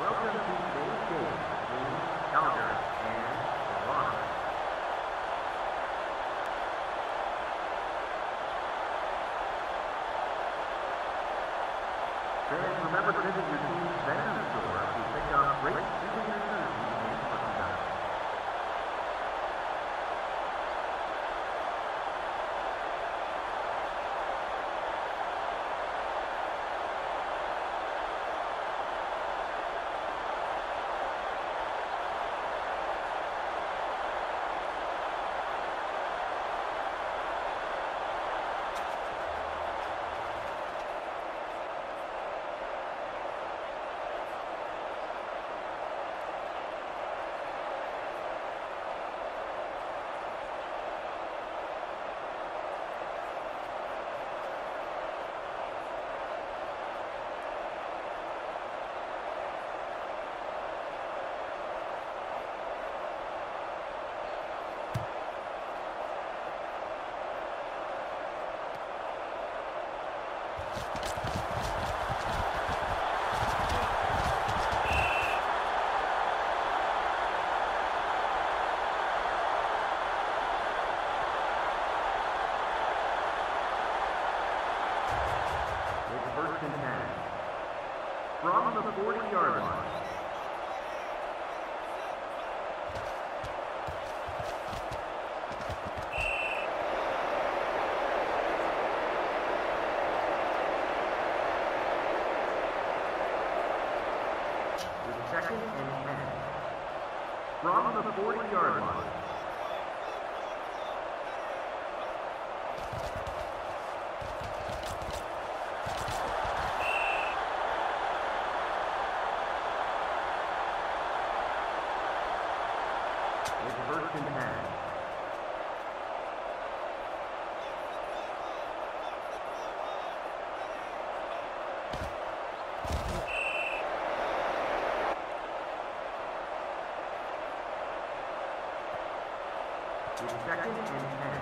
Welcome to today's game between Calgary and Toronto. Fans, remember to visit your team's vendor store to pick up great souvenir jerseys and merchandise. First and 10. From the 40-yard line. With second and 10. From the 40-yard line. First and 10. With second and 10.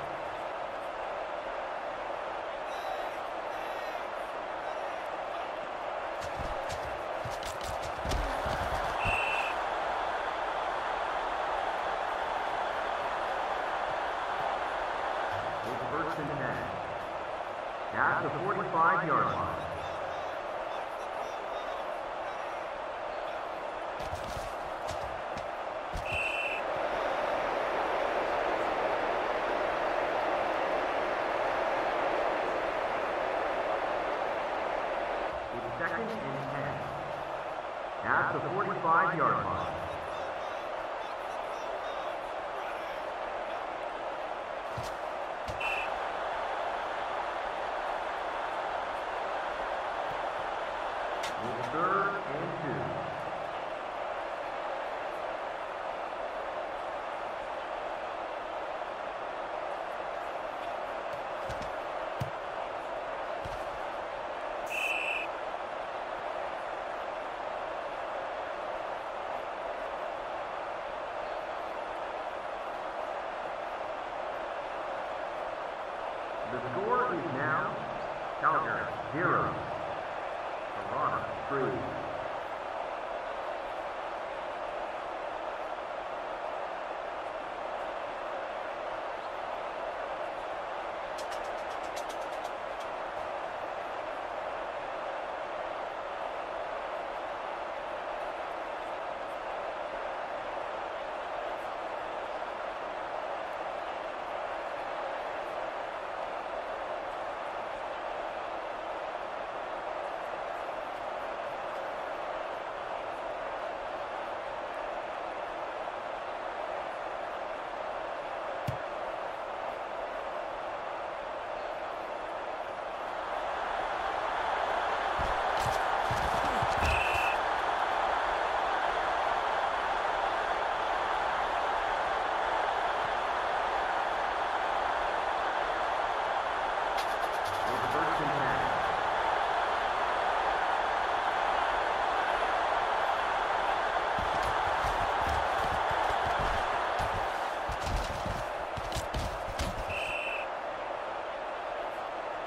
First and 10. At the 45-yard line. With second and 10. At the 45-yard line. Third and 2. The score is now Calgary 0. Toronto 3.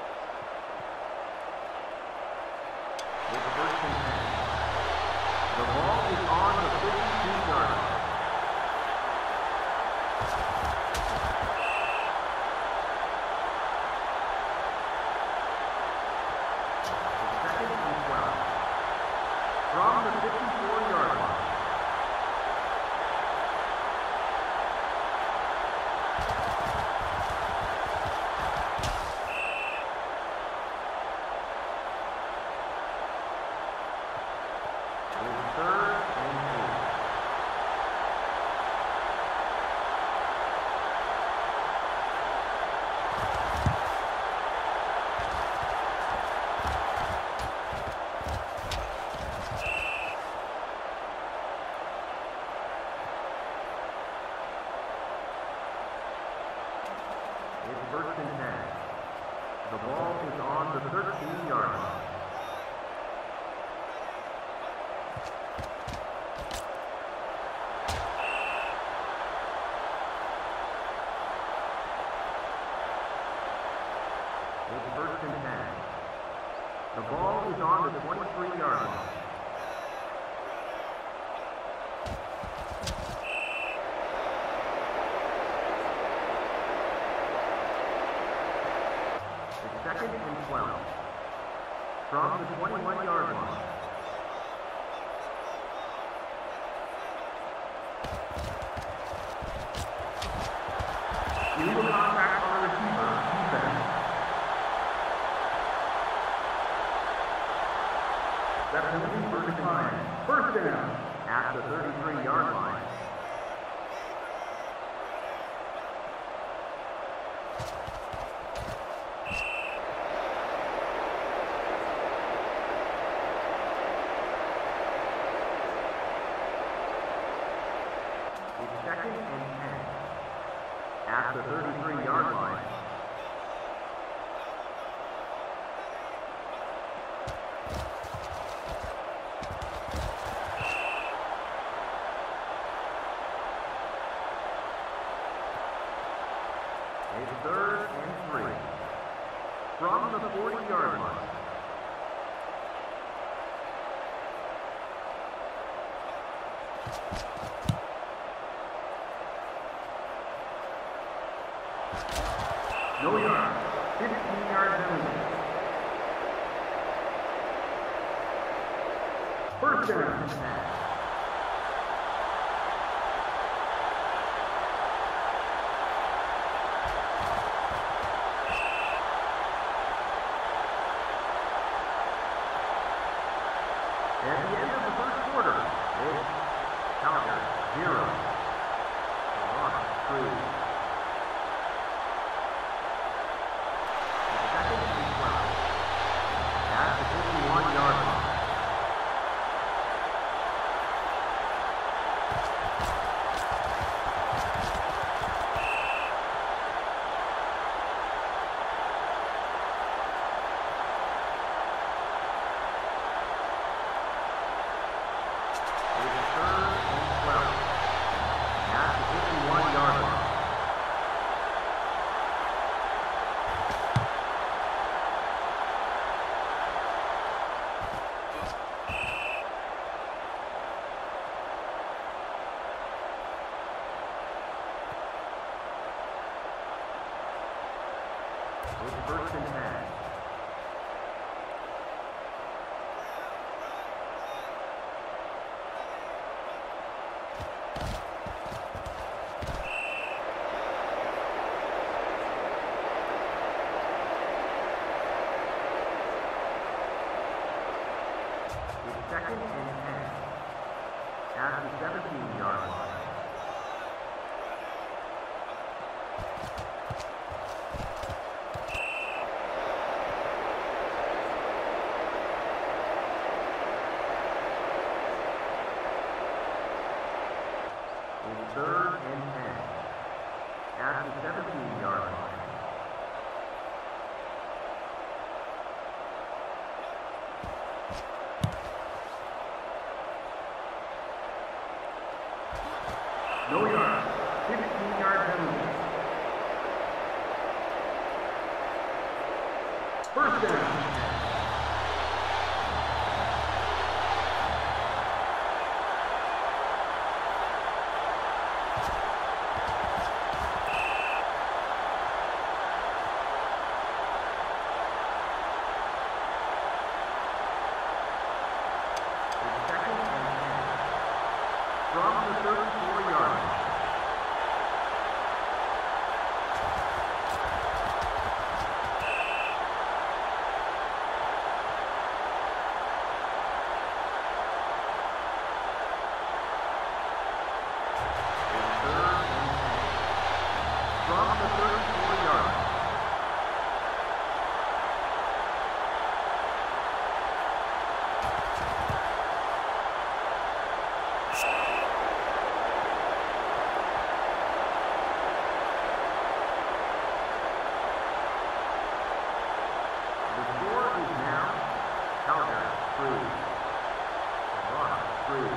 The from the 54-yard line. It's third and 8. It's first and 10. The ball is on the 13-yard line. It's first and 10. The ball is on the 23-yard line. It's second and 12. From the 21-yard line. Illegal contact on the receiver, defense. That penalty for decline. First down at the 33-yard line. It's second and 10 at the 33-yard line. It's third and 3 from the 40-yard line. No yard, 15-yard penalty. First down. At the end of the first quarter, it's Calgary 0, Toronto 3. It's second and 12 at the 51-yard line. It's third and 12 at the 51-yard line. It's first and 10. It's second and 10 at the 17-yard line. It's third and 10 at the 17-yard line. No yard, 15-yard penalty. First down. It's 3. Vermont, 3.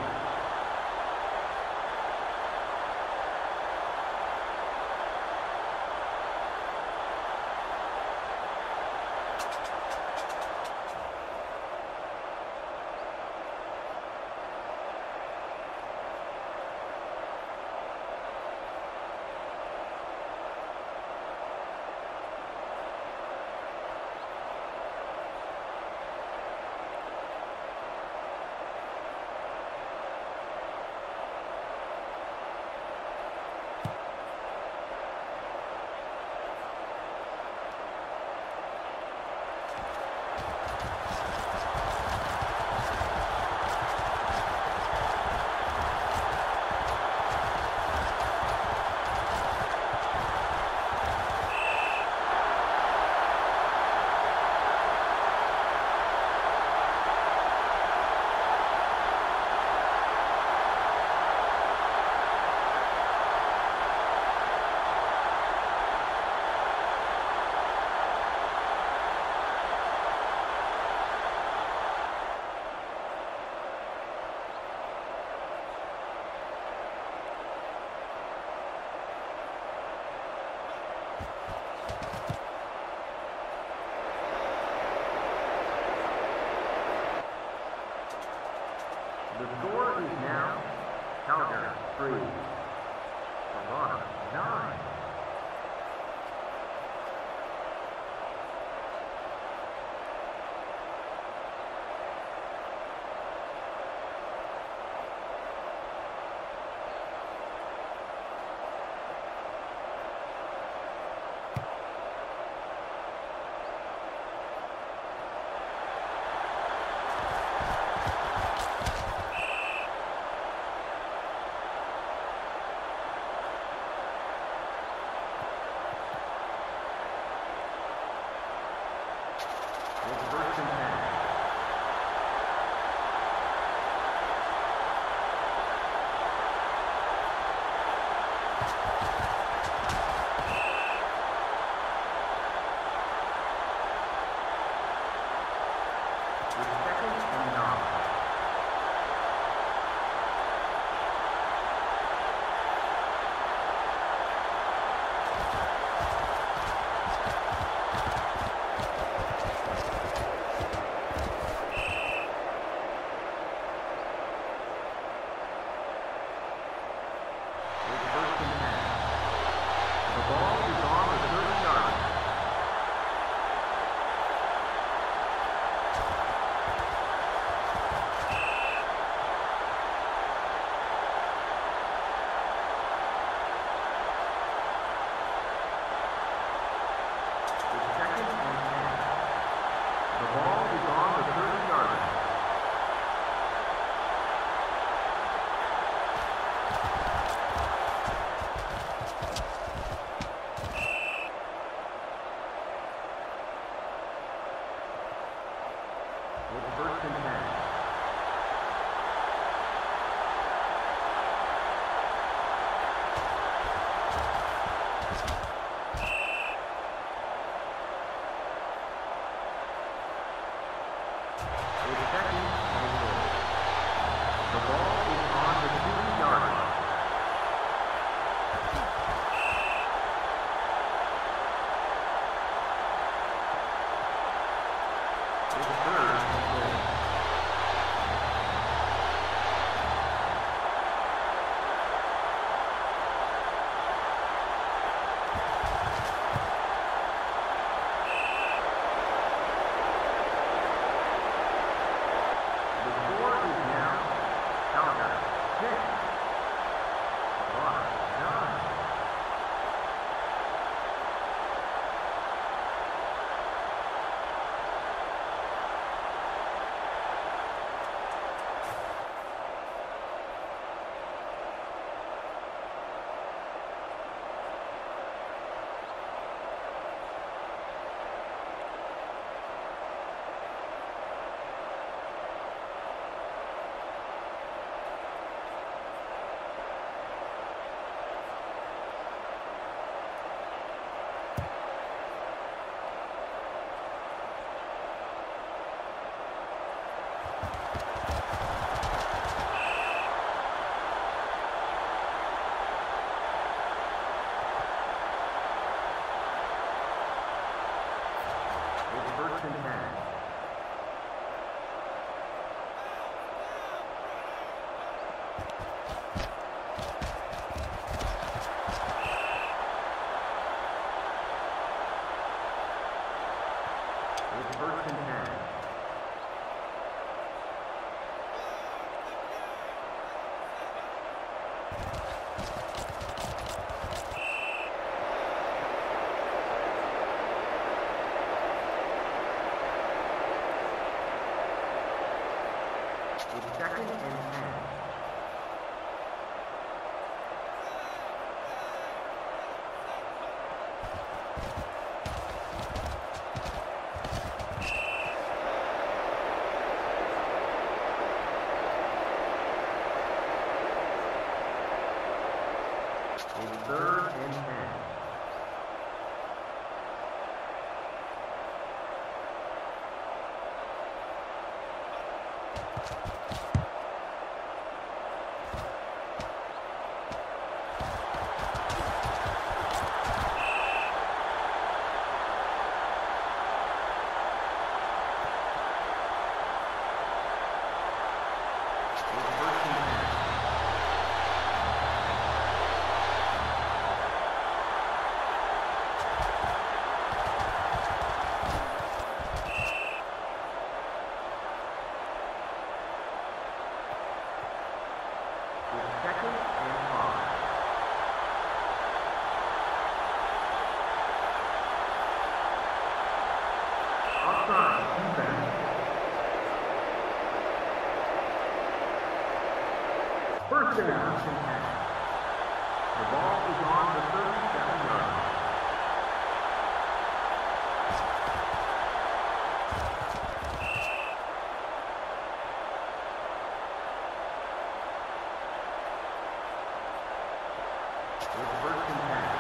The score is now Calgary 3, Toronto 9. First and 10. First and 10. It's second and 10. It's third and 10. Second and 5. Offside, defense. First down and 10. The ball is on the 37-yard line. It's first and 10.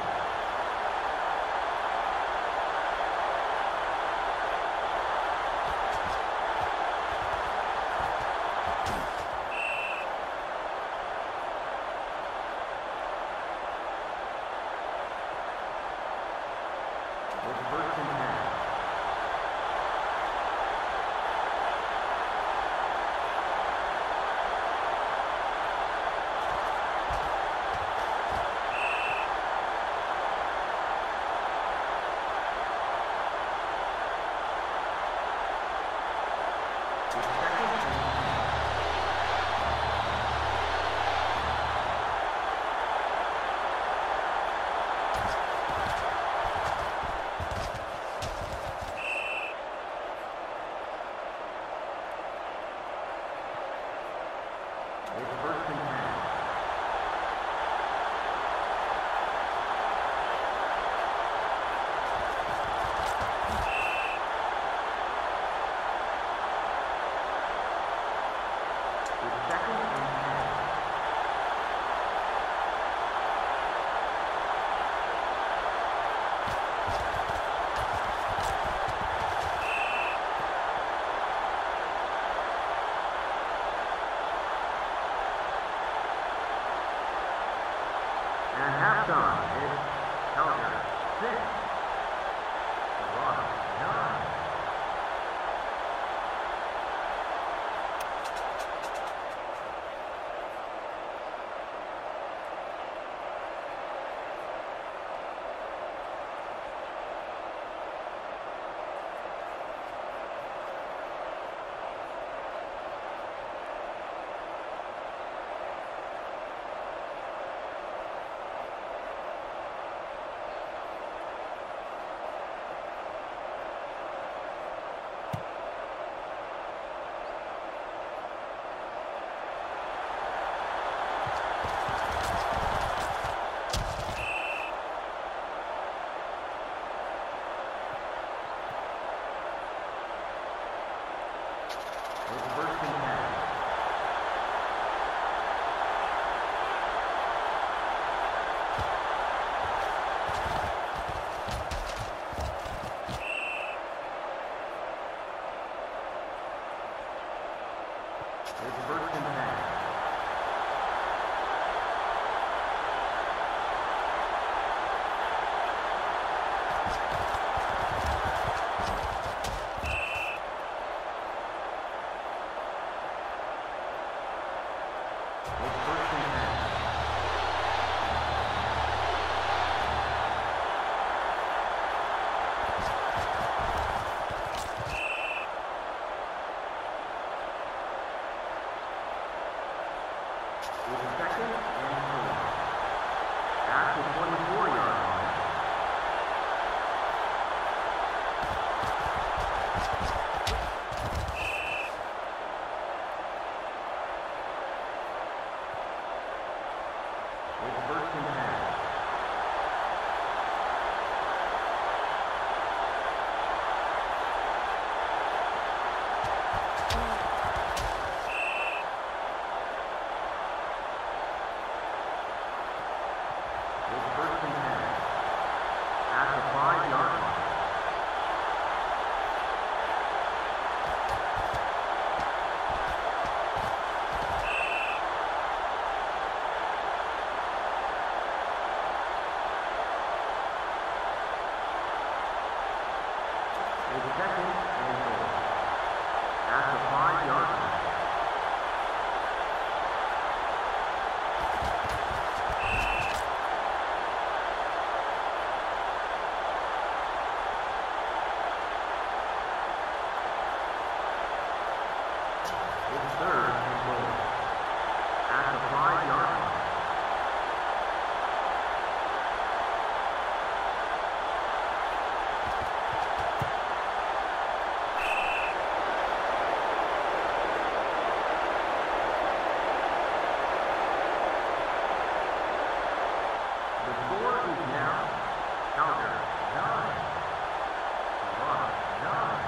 It's first and 10. It's first and 10. It's second and 10. At halftime, it's Calgary 6, Toronto 9. It's first and 10. It's first and 10. It's first and 10. It's second and 4. At the 24-yard line. It's third and goal. At the 5-yard line. The score is now Calgary 9, Toronto 9.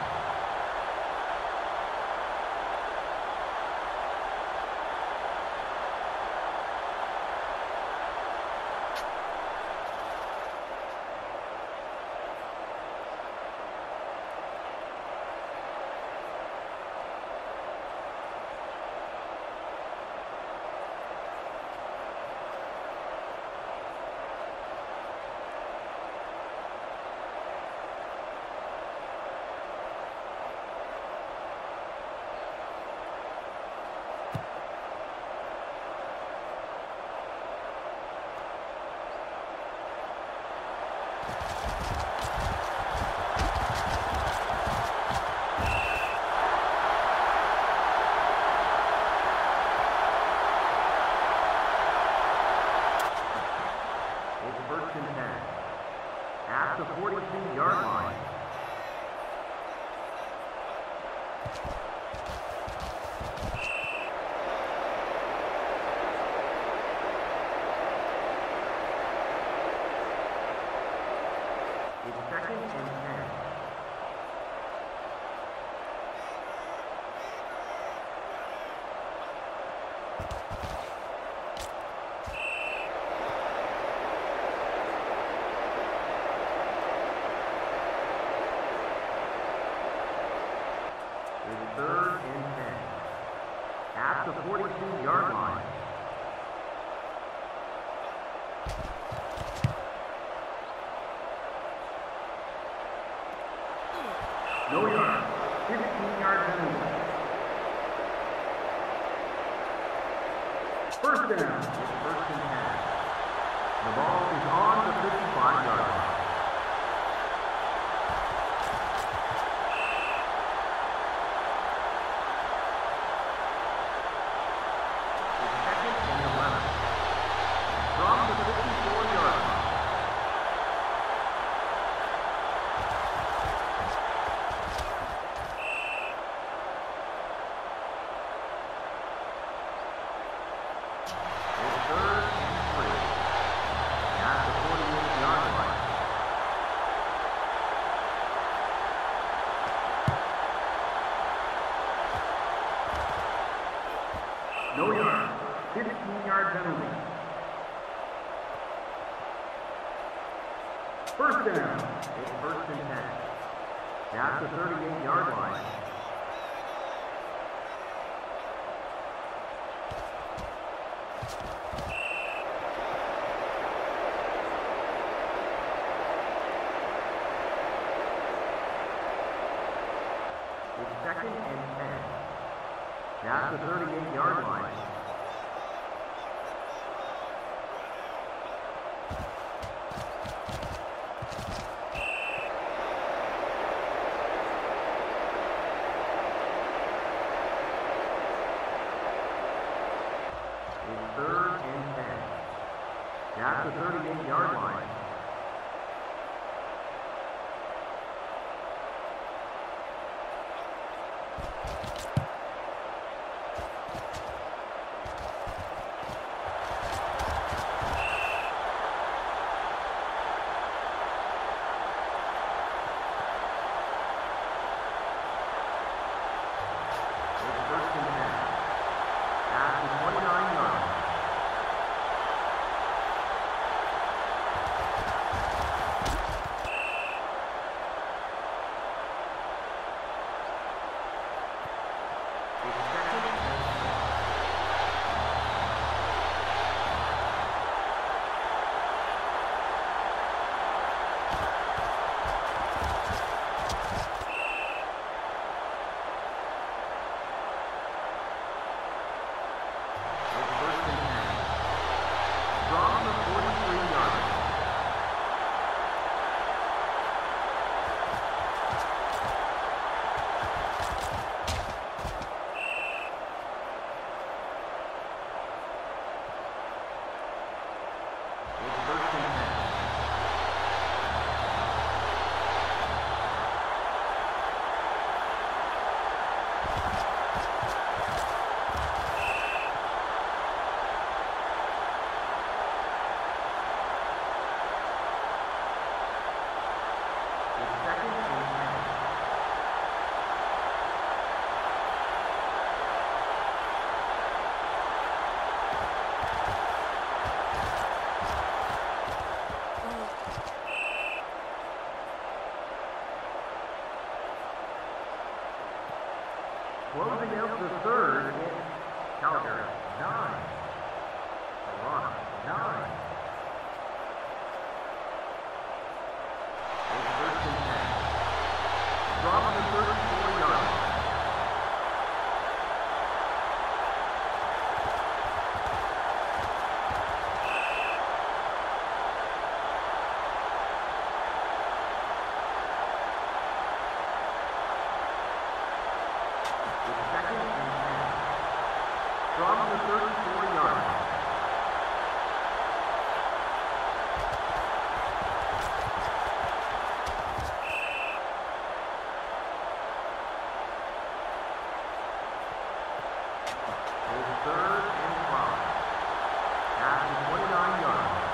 It's first and 10. At the 42-yard line. It's second and 10. It's third and 10. At the 42-yard line. No yard. 15-yard penalty. First down. It's first and 10. The ball is on the 55-yard line. It's second and 11. From the 54-yard line. It's third and 3. At the 48-yard line. No yard. 15-yard penalty. First down. It's first and 10. At the 38-yard line. It's second and 10. At the 38-yard line. It's third and 10. At the 38-yard line. It's first and 10. At the 29-yard line. It's second and 10. It's first and 10. From the 43-yard line. Closing out the third, it's Calgary 9, Toronto 9. It's first and 10. From the 34-yard line. From the 34-yard line. It's third and 5. At the 29-yard line.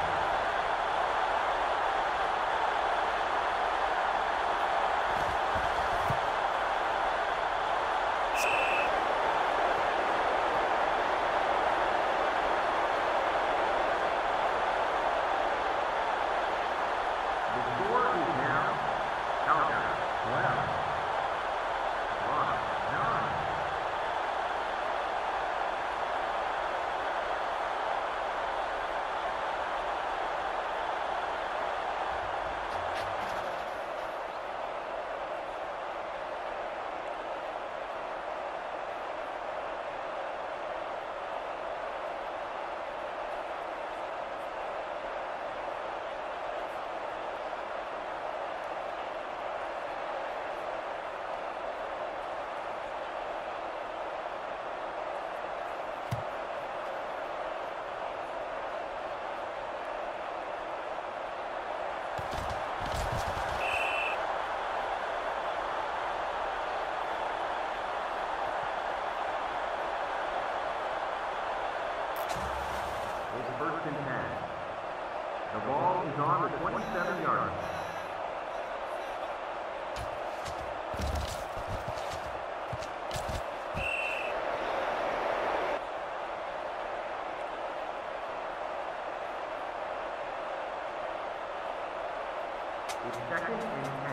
The score is now Calgary 12, Toronto 9. It's first and 10. The ball is on the 27-yard line. It's second and 10.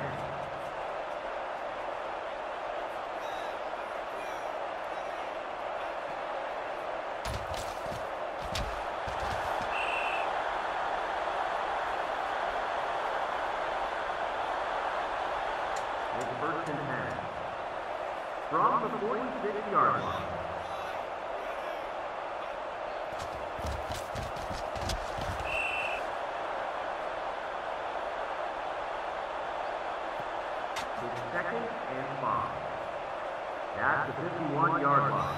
It's first and 10. From the 46-yard line. It's second and 5. At the 51-yard line.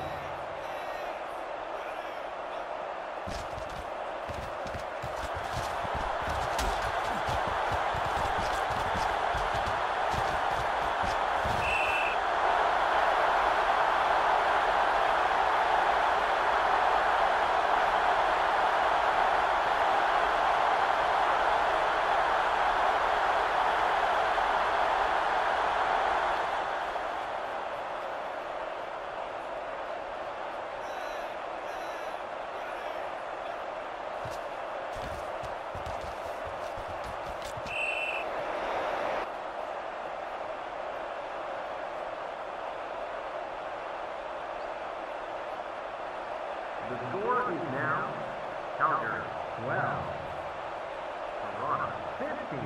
The score is now Calgary 12, Toronto 15.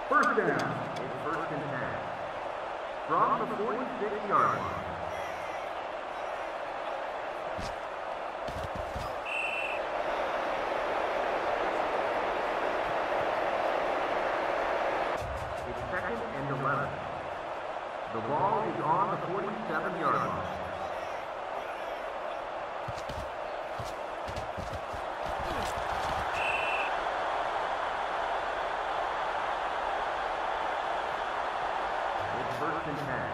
First down. It's first and 10. From the 46-yard line. It's second and 11. The ball is on the 47-yard line. It's first and 10.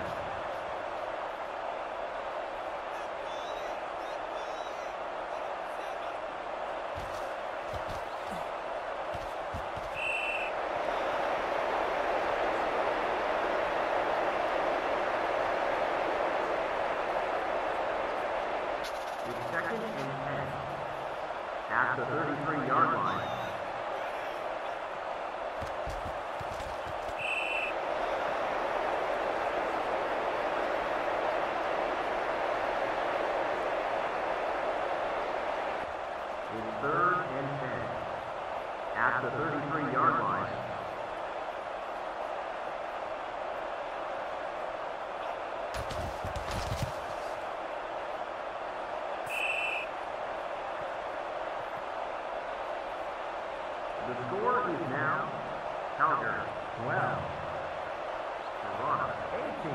It's second and 10. At the 33-yard line. It's third and 10. At the 33-yard line. The score is now Calgary 12, Toronto 18.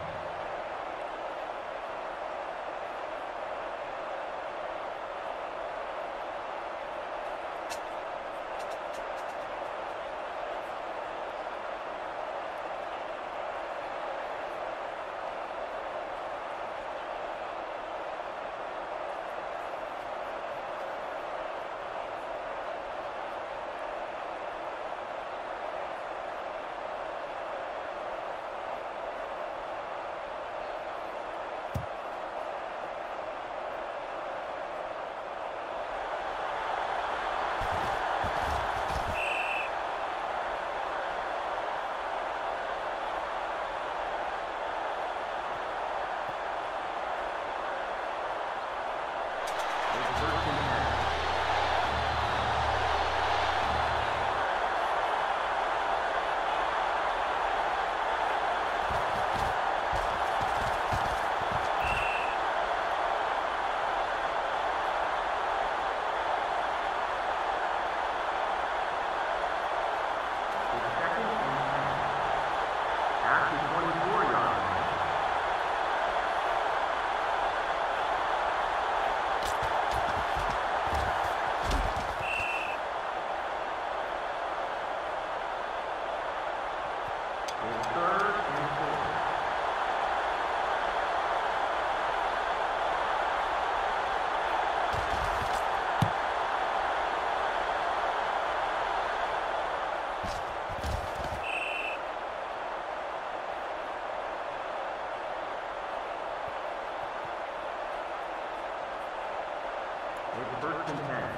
It's first and 10.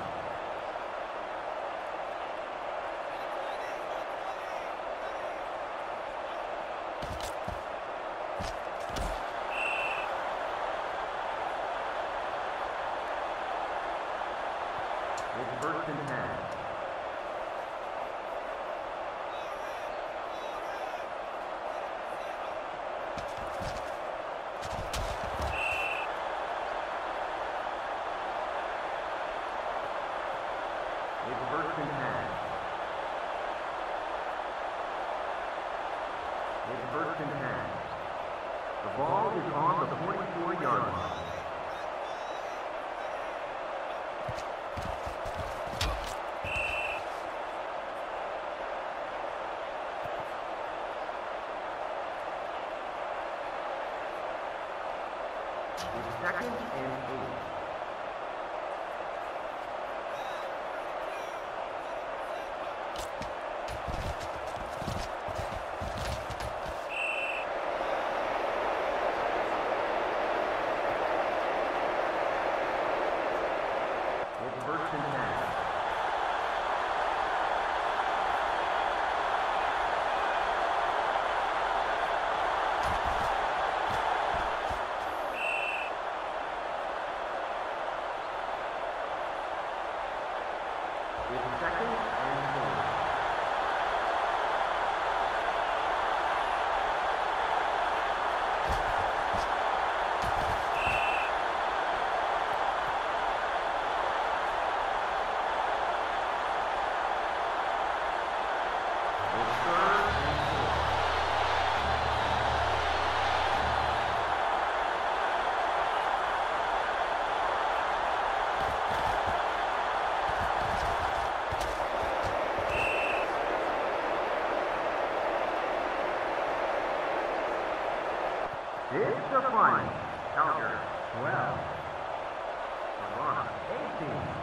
It's first and 10. It's first and 10. It's first and 10. The ball is on the 44-yard line. It's second and 8. It's first and 10. It's the final. Calgary 12. Toronto 18.